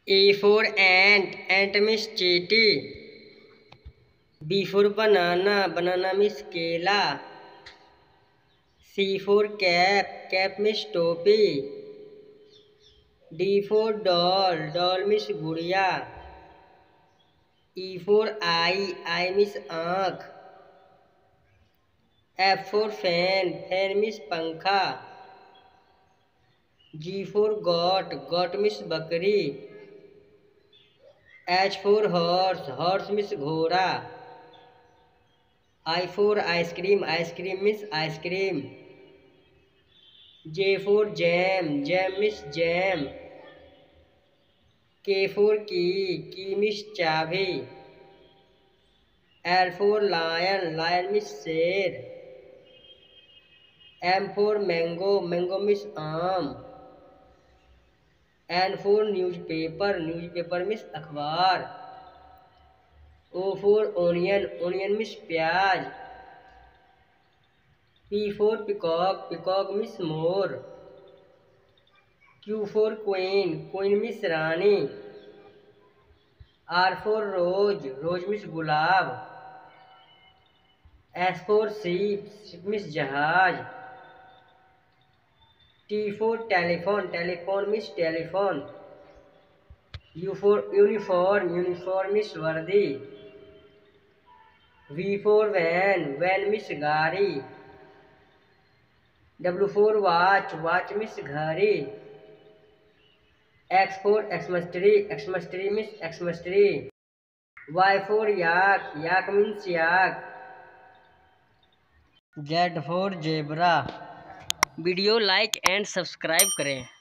A for ant means चींटी. B for banana means केला. C for cap means टोपी. D for doll means गुड़िया. E for eye means आँख. F for fan means पंखा. G for goat means बकरी. H for horse means घोड़ा. I for ice cream means ice cream. J for jam means jam. K for key means चाबी. L for lion means शेर. M for mango means आम. N for newspaper means अखबार. O for onion means प्याज. P for peacock means मोर. Q for queen means रानी. R for rose means गुलाब. S for ship means जहाज. T for telephone means telephone. U for uniform means वर्दी. V for van means गाड़ी. W for watch means घड़ी. X for Xmas tree means Xmas tree. Y for yak means yak. Z for zebra. Video like and subscribe करें.